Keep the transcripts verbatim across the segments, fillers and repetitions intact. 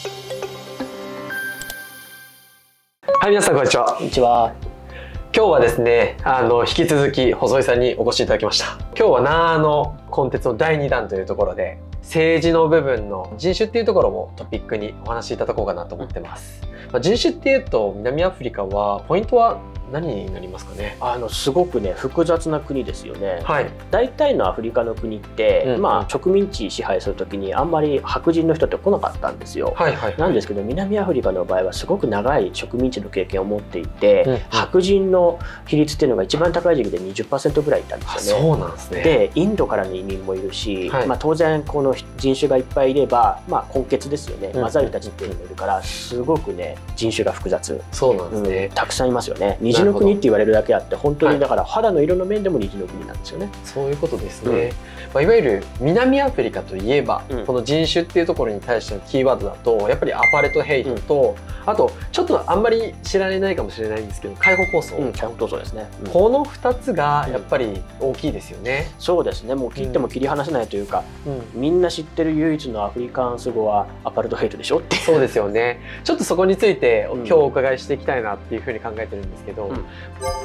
はい、皆さんこんにちは。 こんにちは。 今日はですね、あの引き続き細井さんにお越しいただきました。今日はナーのコンテンツのだいにだんというところで、政治の部分の人種っていうところもトピックにお話しいただこうかなと思ってます。まあ、人種っていうと南アフリカはポイントは何になりますかね。 あのすごくね複雑な国ですよね。 はい、 大体のアフリカの国って、うんうん、まあ植民地支配するときにあんまり白人の人って来なかったんですよ。はいはいはい、なんですけど南アフリカの場合はすごく長い植民地の経験を持っていて、うんうん、白人の比率っていうのが一番高い時期で にじゅっパーセント ぐらいいたんですよね。 そうなんですね。 でインドからの移民もいるし、はい、まあ、当然この人種がいっぱいいれば、まあ、根血ですよね。混ざる人たちっていうのもいるからすごくね人種が複雑。 そうなんですね、 うん、たくさんいますよね。虹の国って言われるだけあって本当にだから肌の色の面でも虹の国なんですよね。 そういうことですね。うん、まあ、いわゆる南アフリカといえば、うん、この人種っていうところに対してのキーワードだとやっぱりアパルトヘイトと、うん、あとちょっとあんまり知られないかもしれないんですけど解放構想、 うん、解放闘争ですね。 うん、このふたつがやっぱり大きいですよね。 うん、そうですね。もう切っても切り離せないというか、うん、みんな知ってる唯一のアフリカンス語はアパルトヘイトでしょって。 そうですよね。ちょっとそこについて今日お伺いしていきたいなっていうふうに考えてるんですけど。うん、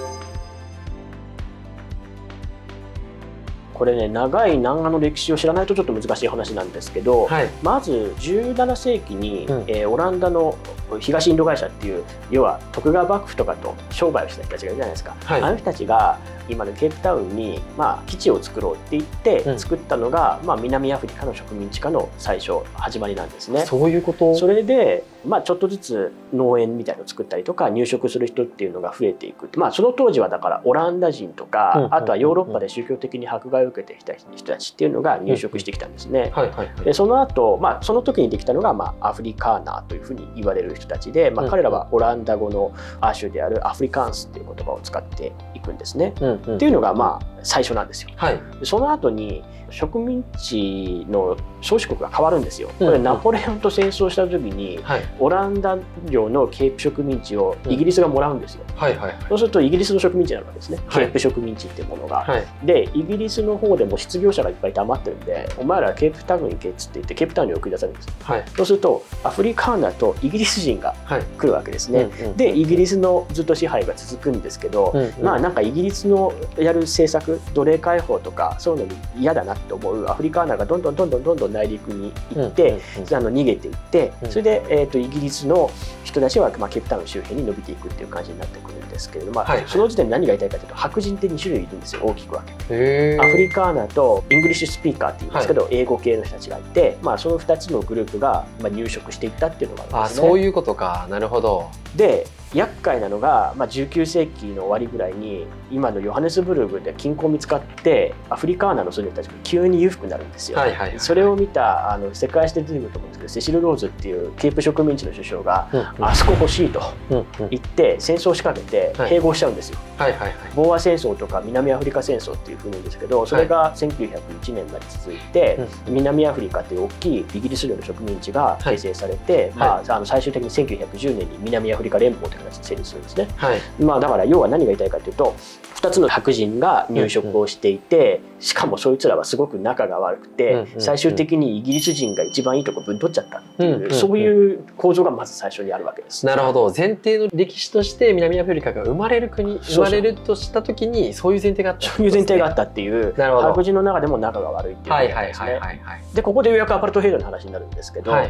これね長い南アの歴史を知らないとちょっと難しい話なんですけど、はい、まずじゅうななせいきに、うん、えー、オランダの東インド会社っていう要は徳川幕府とかと商売をした人たちがいるじゃないですか、はい、あの人たちが今のケープタウンに、まあ、基地を作ろうって言って作ったのが、うん、まあ、南アフリカの植民地化の最初始まりなんですね。 そういうこと。 それで、まあ、ちょっとずつ農園みたいなのを作ったりとか入植する人っていうのが増えていく。まあ、その当時はだからオランダ人とか、あとはヨーロッパで宗教的に迫害を受けてきた人たちっていうのが入植してきたんですね。でその後、まあその時にできたのが、まあ、アフリカーナーというふうに言われる人たちで、まあ、彼らはオランダ語の亜種であるアフリカンスっていう言葉を使っていくんですね。っていうのがまあ最初なんですよ。はい、その後に植民地の宗主国が変わるんですよ。これナポレオンと戦争した時に、はい、オランダ領のケープ植民地をイギリスがもらうんですよ。そうするとイギリスの植民地になるわけですね、はい、ケープ植民地っていうものが。はい、でイギリスの方でも失業者がいっぱい黙ってるんでお前らケープタウンに行けっつって言ってケープタウンに送り出されるんですよ。はい、そうするとアフリカーナとイギリス人が来るわけですね。はい、でイギリスのずっと支配が続くんですけど、うんうん、まあなんかイギリスのやる政策奴隷解放とかそういうのに嫌だなって思うアフリカーナがどんどんどんどんどんどん内陸に行って、うん、あの逃げていって、うん、それで、えー、とイギリスの人たちは、まあ、ケープタウン周辺に伸びていくっていう感じになってくるんですけれども、まあはい、その時点で何が言いたいかというと白人ってにしゅるいいるんですよ。大きく分けてアフリカーナとイングリッシュスピーカーっていうんですけど、はい、英語系の人たちがいて、まあ、そのふたつのグループが、まあ、入植していったっていうのがあるんですね。 あ、そういうことか。なるほど。 で厄介なのが、まあ、じゅうきゅうせいきの終わりぐらいに今のヨハネスブルグで金鉱見つかってアフリカーナのそれたちが急に裕福になるんですよ。それを見たあの世界史で出てくると思うんですけどセシル・ローズっていうケープ植民地の首相が、うんうん、あそこ欲しいと言って戦争を仕掛けて併合しちゃうんですよ。ボーア戦争とか南アフリカ戦争っていうふうに言うんですけどそれがせんきゅうひゃくいちねんまで続いて、はい、南アフリカっていう大きいイギリス領の植民地が形成されて、はい、まあ、あの最終的にせんきゅうひゃくじゅうねんに南アフリカ連邦という形で成立するんですね。はい、まあだから要は何が言いたいかというとふたつの白人が入植をしていて、うんうん、しかもそいつらはすごく仲が悪くて、うんうんうん、最終的にイギリス人が一番いいとこぶん取っちゃったっていう、うんうんうん、そういう構造がまず最初にあるわけです。 なるほど。前提の歴史として南アフリカが生まれる国生まれるとした時にそういう前提があった、ね、 そういう前提があったっていう白人の中でも仲が悪いっていうことですね。でここでようやくアパルトヘイトの話になるんですけど、はい、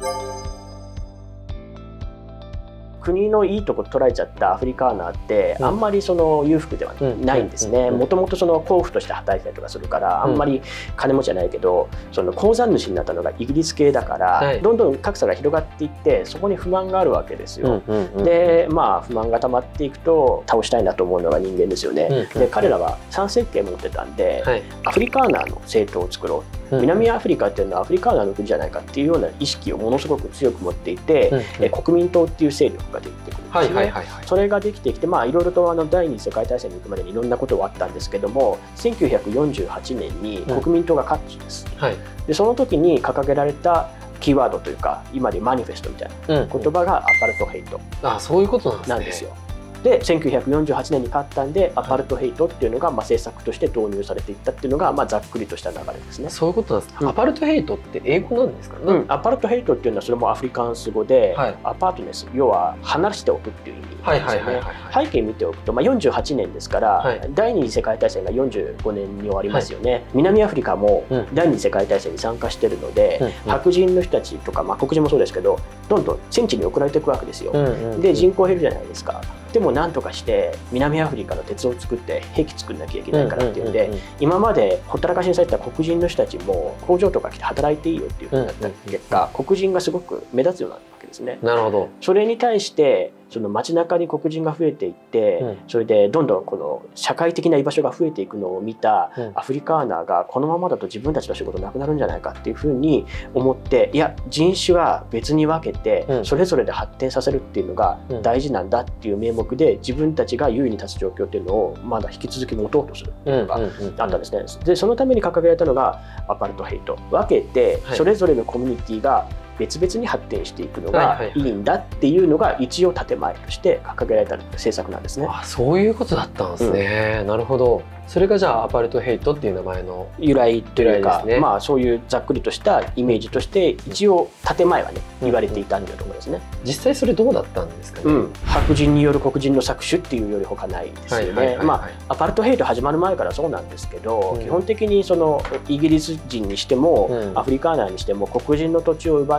国のいいとこ捉えちゃったアフリカーナーってあんまりその裕福ではないんですね。もともとその鉱夫として働いたりとかするからあんまり金持ちじゃないけどその鉱山主になったのがイギリス系だからどんどん格差が広がっていってそこに不満があるわけですよ。でまあ不満が溜まっていくと倒したいなと思うのが人間ですよね。で彼らは参政権持ってたんでアフリカーナーの政党を作ろう、南アフリカっていうのはアフリカーナーの国じゃないかっていうような意識をものすごく強く持っていて、うんうん、国民党っていう勢力ができてくるんですね。それができてきて、まあいろいろとあの第二次世界大戦に行くまでにいろんなことがあったんですけどもせんきゅうひゃくよんじゅうはちねんに国民党が勝つんです、うんはい、でその時に掲げられたキーワードというか今でマニフェストみたいな言葉がアパルトヘイト。 あ、そういうことなんですね。 なんですよ。 でせんきゅうひゃくよんじゅうはちねんに勝ったんでアパルトヘイトっていうのがまあ政策として導入されていったっていうのがまあざっくりとした流れですね。 そういうことなんですか、うん、アパルトヘイトって英語なんですかね、 うん、アパルトヘイトっていうのはそれもアフリカンス語で、はい、アパートネス、要は離しておくっていう意味なんですよね。背景見ておくと、まあ、よんじゅうはちねんですから、はい、第二次世界大戦がよんじゅうごねんに終わりますよね、はい、南アフリカも第二次世界大戦に参加してるので、うん、白人の人たちとか、まあ、黒人もそうですけどどんどん戦地に送られていくわけですよ。で人口減るじゃないですか。でも何とかして南アフリカの鉄を作って兵器作んなきゃいけないからっていうんで、今までほったらかしにされた黒人の人たちも工場とか来て働いていいよっていうふうになった結果、黒人がすごく目立つようになったわけですね。 なるほど。 それに対してその街中に黒人が増えていって、うん、それでどんどんこの社会的な居場所が増えていくのを見たアフリカーナーがこのままだと自分たちの仕事なくなるんじゃないかっていうふうに思って、いや人種は別に分けてそれぞれで発展させるっていうのが大事なんだっていう名目で自分たちが優位に立つ状況っていうのをまだ引き続き持とうとするっていうのがあったんですね。でそのために掲げられたのがアパルトヘイト。分けてそれぞれのコミュニティが別々に発展していくのがいいんだっていうのが一応建前として掲げられた政策なんですね。 あ、そういうことだったんですね、うん、なるほど。それがじゃあアパルトヘイトっていう名前の由来というか、ね、まあそういうざっくりとしたイメージとして一応建前はね言われていたんだと思いますね。 実際それどうだったんですかね、 うん、白人による黒人の搾取っていうより他ないですよね。まあアパルトヘイト始まる前からそうなんですけど、うん、基本的にそのイギリス人にしても、うん、アフリカーナーにしても黒人の土地を奪って、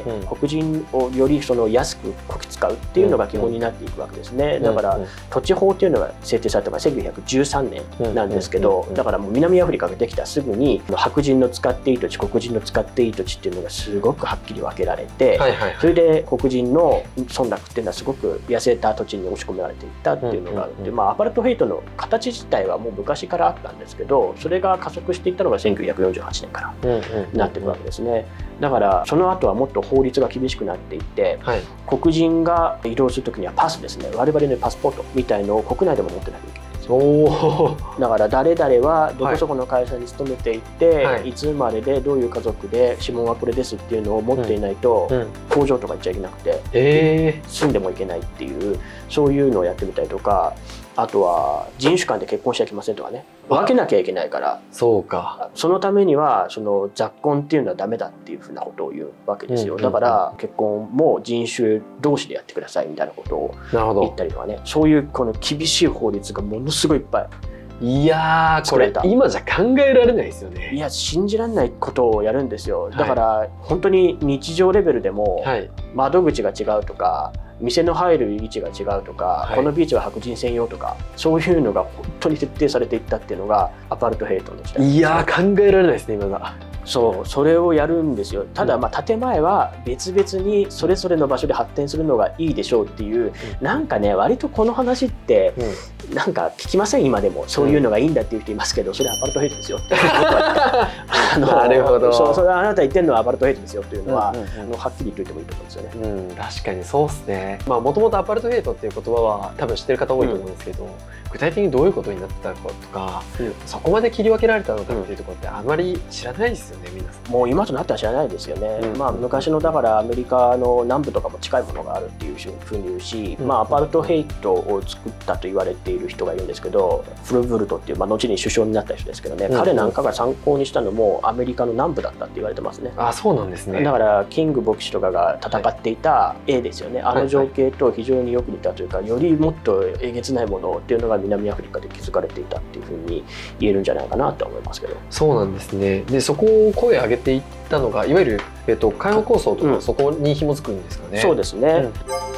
うん、黒人をよりその安くこき使うっていうのが基本になっていくわけですね。だから土地法っていうのが制定されたのがせんきゅうひゃくじゅうさんねんなんですけど、だからもう南アフリカができたすぐに白人の使っていい土地、黒人の使っていい土地っていうのがすごくはっきり分けられて、それで黒人の村落っていうのはすごく痩せた土地に押し込められていったっていうのがあって、まあアパルトヘイトの形自体はもう昔からあったんですけど、それが加速していったのがせんきゅうひゃくよんじゅうはちねんからになっていくわけですね。だからその後はもっと法律が厳しくなっていって、はい、黒人が移動するときにはパスですね、我々のパスポートみたいのを国内でも持ってなきゃいけない。おだから誰々はどこそこの会社に勤めていて、はい、いつ生まれでどういう家族で指紋はこれですっていうのを持っていないと、うんうん、工場とか行っちゃいけなくて、えー、住んでもいけないっていうそういうのをやってみたりとか、あとは人種間で結婚しちゃいけませんとかね、分けなきゃいけないから、 そうか、 そのためにはその雑婚っていうのはダメだっていうふうなことを言うわけですよ。だから結婚も人種同士でやってくださいみたいなことを言ったりとかね、そういうこの厳しい法律がものすごいいっぱい。 いやーこれ今じゃ考えられないですよね。 いや信じられないことをやるんですよ。だから本当に日常レベルでも窓口が違うとか店の入る位置が違うとか、はい、このビーチは白人専用とかそういうのが本当に徹底されていったっていうのがアパルトヘイトの時代。 いやー考えられないですね今だ。 そうそれをやるんですよ。ただまあ建前は別々にそれぞれの場所で発展するのがいいでしょうっていう、うん、なんかね割とこの話って、うん、なんか聞きません今でも。そういうのがいいんだっていう人いますけど、それはアパルトヘイトですよってなるほど。 そうそれはあなた言ってるのはアパルトヘイトですよっていうのは、うんうんうん、はっきり言っておいてもいいと思うんですよね。 うん、確かにそうですね。まあもともとアパルトヘイトっていう言葉は多分知ってる方多いと思うんですけど、うん、具体的にどういうことになってたかとか、うん、そこまで切り分けられたのかっていうところってあまり知らないですよね皆さん。 もう今となっては知らないですよね。うん、まあ昔のだからアメリカの南部とかも近いものがあるっていうふうに言うし、うん、まあアパルトヘイトを作ったと言われている人がいるんですけど、フルブルトっていう、まあ、後に首相になった人ですけどね、うん、彼なんかが参考にしたのもアメリカの南部だったって言われてますね。 あ、そうなんですね。 だからキング牧師とかが戦っていた絵ですよね、はい、あの情景と非常によく似たというか、よりもっとえげつないものっていうのが南アフリカで築かれていたっていうふうに言えるんじゃないかなと思いますけど。 そうなんですね。でそこを声を上げていったのがいわゆる、えっと、海洋構想とか、うん、そこに紐づくんですかね。 そうですね、うん、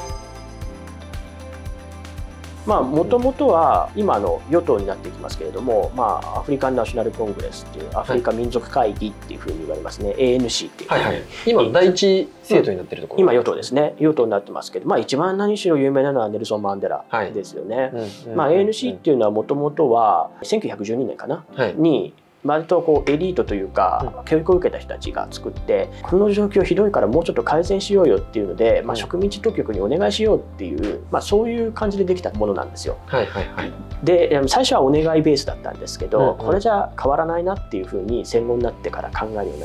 まあもともとは今の与党になっていきますけれども、まあ、アフリカン・ナショナル・コングレスっていうアフリカ民族会議っていうふうに言われますね、はい、エーエヌシー っていう、はいはい、 今第一政党になってるところ、 うん、今与党ですね、与党になってますけど、まあ、一番何しろ有名なのはネルソン・マンデラですよね。エーエヌシー っていうのはもともとはせんきゅうひゃくじゅうにねんかな、はい、に割とこうエリートというか教育を受けた人たちが作って、この状況ひどいからもうちょっと改善しようよっていうので、まあ、植民地当局にお願いしようっていう、まあ、そういう感じでできたものなんですよ。はいはいはい、で最初はお願いベースだったんですけど、これじゃ変わらないなっていうふうに戦後になってから考えるようになってきて。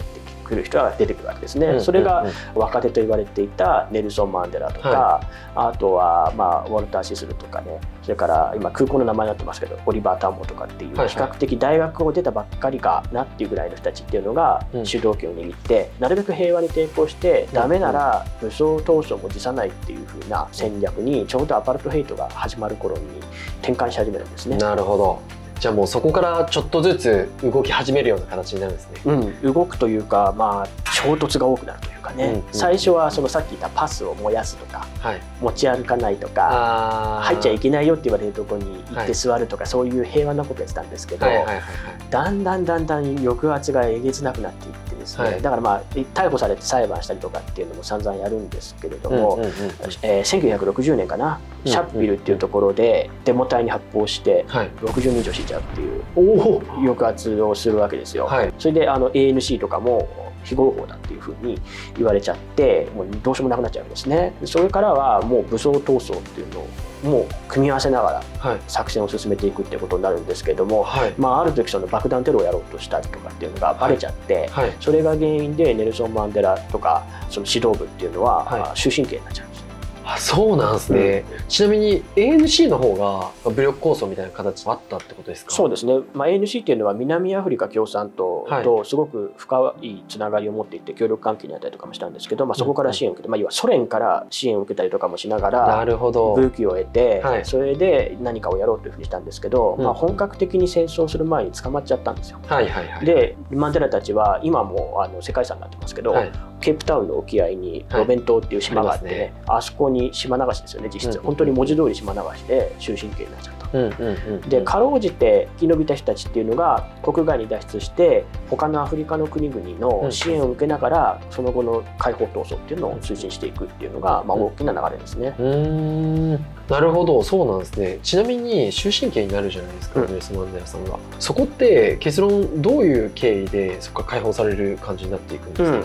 くる人が出てくるわけですね。 うん、 それが若手と言われていたネルソン・マンデラとか、はい、あとはまあウォルター・シスルとかね、それから今空港の名前になってますけどオリバー・タンボとかっていう比較的大学を出たばっかりかなっていうぐらいの人たちっていうのが主導権を握って、なるべく平和に抵抗してダメなら武装闘争も辞さないっていう風な戦略にちょうどアパルトヘイトが始まる頃に転換し始めるんですね。 なるほど。じゃあもうそこからちょっとずつ動き始めるような形になるんですね。 うん、動くというか、まあ衝突が多くなるというかね、うんうんうん、最初はそのさっき言ったパスを燃やすとか、はい、持ち歩かないとか、入っちゃいけないよって言われるところに行って座るとか、はい、そういう平和なことやってたんですけど、だんだんだんだん抑圧がえげつなくなっていってですね、はい、だからまあ逮捕されて裁判したりとかっていうのも散々やるんですけれども、せんきゅうひゃくろくじゅうねんかな、うん、シャッピルっていうところでデモ隊に発砲してろくじゅうにん以上死んじゃうっていう抑圧をするわけですよ。はい、それであの エーエヌシー とかも非合法だっていうふうに言われちゃってもうどうしようもなくなっちゃうんですね。それからはもう武装闘争っていうのをもう組み合わせながら作戦を進めていくっていうことになるんですけれども、はい、まあ、ある時その爆弾テロをやろうとしたりとかっていうのがバレちゃって、はいはい、それが原因でネルソン・マンデラとかその指導部っていうのは終身刑になっちゃうんです。 あ、そうなんですね。うん、ちなみに エーエヌシー の方が武力抗争みたいな形あったってことですか？ そうですね。まあ、エーエヌシー っていうのは南アフリカ共産党とすごく深いつながりを持っていて協力関係にあったりとかもしたんですけど、まあ、そこから支援を受けて、まあ、要はソ連から支援を受けたりとかもしながら武器を得て、はい、それで何かをやろうというふうにしたんですけど、うん、まあ、本格的に戦争する前に捕まっちゃったんですよ。でマンデラたちは今もあの世界遺産になってますけど、はい、ケープタウンの沖合にロベン島っていう島があってね、はい、ありますね。あそこに島流しですよね、実質、うん、本当に文字通り島流しで終身刑になっちゃった。でかろうじて生き延びた人たちっていうのが国外に脱出して他のアフリカの国々の支援を受けながら、うん、その後の解放闘争っていうのを推進していくっていうのが、まあ、大きな流れですね。 うーん、なるほど、そうなんですね。ちなみに終身刑になるじゃないですか、ネルソン・マンデラさんが。そこって結論どういう経緯でそこから解放される感じになっていくんですか？うん、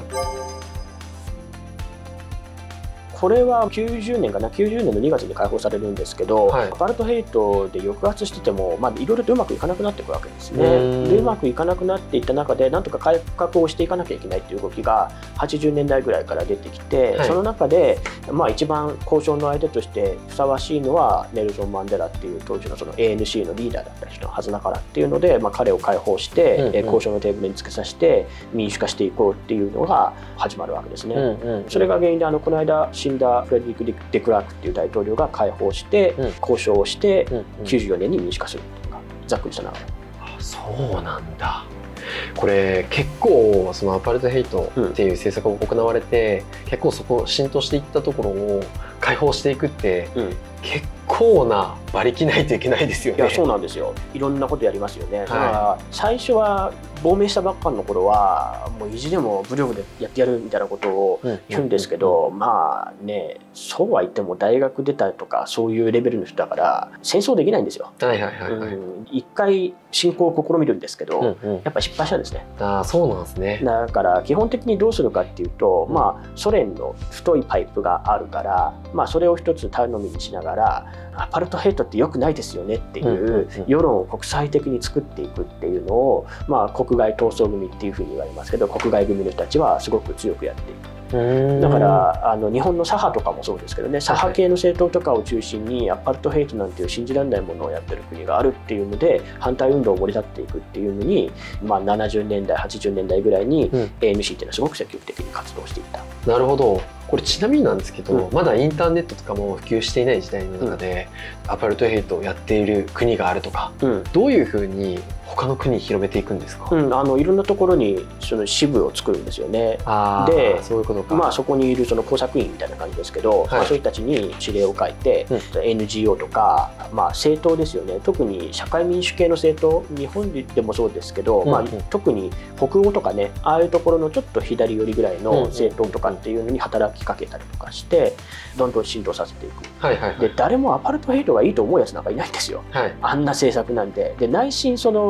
これはきゅうじゅうねんかな、きゅうじゅうねんのにがつに解放されるんですけど、はい、アパルトヘイトで抑圧してても、まあ、いろいろとうまくいかなくなっていくわけですね。でうまくいかなくなっていった中でなんとか改革をしていかなきゃいけないという動きがはちじゅうねんだいぐらいから出てきて、はい、その中で、まあ、一番交渉の相手としてふさわしいのはネルソン・マンデラっていう当時のその エーエヌシー のリーダーだった人のはずだからっていうので、まあ、彼を解放して、うんうん、交渉のテーブルにつけさせて民主化していこうっていうのが始まるわけですね。うんうん、それが原因であのこの間死んだフレデリック・デクラークっていう大統領が解放して、うん、交渉をして、うんうん、きゅうじゅうよねんに民主化するっていうかざっくりした流れ。 そうなんだ。これ結構そのアパルトヘイトっていう政策が行われて、うん、結構そこ浸透していったところを解放していくって、うん、結構な馬力ないといけないですよね。 いやそうなんですよ。いろんなことやりますよね。はい、だから最初は亡命したばっかの頃はもう意地でも武力でやってやるみたいなことを言うんですけど、まあね、そうは言っても大学出たとかそういうレベルの人だから戦争できないんですよ。一回侵攻を試みるんですけど、うんうん、やっぱり失敗したんですね。 あ、そうなんですね。 だから基本的にどうするかっていうと、うん、まあソ連の太いパイプがあるから、まあ、それを一つ頼みにしながらアパルトヘイトって良くないですよねっていう世論を国際的に作っていくっていうのを、まあ、国外闘争組っていうふうに言われますけど、国外組の人たちはすごく強くやっていく。だからあの日本の左派とかもそうですけどね、左派系の政党とかを中心にアパルトヘイトなんていう信じられないものをやってる国があるっていうので反対運動を盛り立っていくっていうのに、まあ、ななじゅうねんだいはちじゅうねんだいぐらいに エーエヌシー っていうのはすごく積極的に活動していった。 なるほど。これちなみになんですけど、うん、まだインターネットとかも普及していない時代の中で、うん、アパルトヘイトをやっている国があるとか、うん、どういうふうに他の国に広めていくんですか？ うん、あのいろんなところにその支部を作るんですよね。 あでそういうことか。 まあ、そこにいるその工作員みたいな感じですけど、はい、まあ、そういう人たちに指令を書いて、うん、エヌジーオー とか、まあ、政党ですよね。特に社会民主系の政党、日本でもそうですけど、うんうん、まあ、特に北欧とかね、ああいうところのちょっと左寄りぐらいの政党とかっていうのに働きかけたりとかしてどんどん浸透させていく。で誰もアパルトヘイトがいいと思うやつなんかいないんですよ、はい、あんな政策なんで。で内心その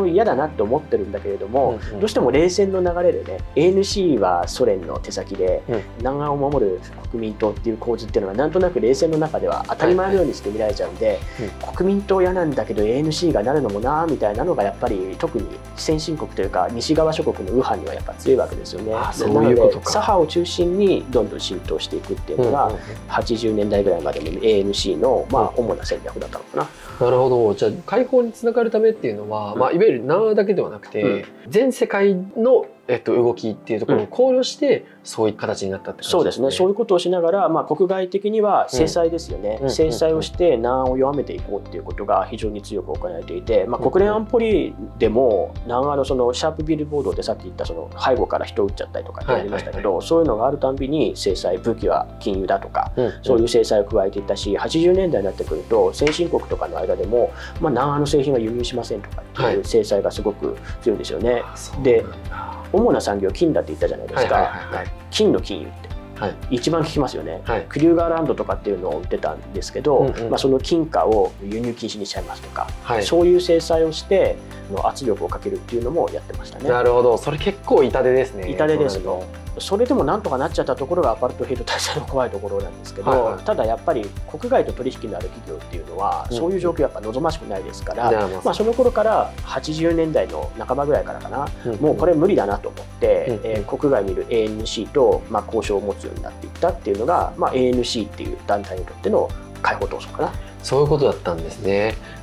嫌だなって思ってるんだけれども、 うんうん、 どうしても冷戦の流れでね エーエヌシー はソ連の手先で、うん、南岸を守る国民党っていう構図っていうのがなんとなく冷戦の中では当たり前のようにして見られちゃうんで、はいはい、うん、国民党嫌なんだけど エーエヌシー がなるのもなみたいなのがやっぱり特に先進国というか西側諸国の右派にはやっぱ強いわけですよね。 あ、そういうことか。 左派を中心にどんどん浸透していくっていうのが、うんうんうん、はちじゅうねんだいぐらいまでの エーエヌシー の、まあ、主な戦略だったのかな。 なるほど。じゃあ解放につながるためっていうのは、うん、まあ、いわゆる南アだけではなくて、うん、全世界の、えっと、動きっていうところを考慮して、うん、そういう形になったって感じですね。 そうですね。そういうことをしながら、まあ、国外的には制裁ですよね、うん、制裁をして南アを弱めていこうっていうことが非常に強く行われていて、まあ、国連安保理でも南アのそのシャープビルボードでさっき言ったその背後から人を撃っちゃったりとかってありましたけど、そういうのがあるたんびに制裁、武器は禁輸だとか、うん、そういう制裁を加えていったし、はちじゅうねんだいになってくると先進国とかの間でも、まあ、南アの製品は輸入しませんとかっていう制裁がすごく強いんですよね。はい、で主な産業金だって言ったじゃないですか。金の金融って、はい、一番聞きますよね、はい、クリューガーランドとかっていうのを売ってたんですけど、うんうん、まあ、その金貨を輸入禁止にしちゃいますとか、はい、そういう制裁をしての圧力をかけるっていうのもやってましたね。 なるほど。それ結構痛手ですね。 痛手ですよ。それでもなんとかなっちゃったところがアパルトヘイト体制の怖いところなんですけど、はいはい、ただやっぱり国外と取引のある企業っていうのは、うん、そういう状況やっぱ望ましくないですから、うん、まあ、その頃からはちじゅうねんだいの半ばぐらいからかな、うん、もうこれ無理だなと思って、うん、えー、国外にいる エーエヌシー と、まあ、交渉を持つようになっていったっていうのが、まあ、エーエヌシー っていう団体にとっての解放闘争かな。 そういうことだったんですね。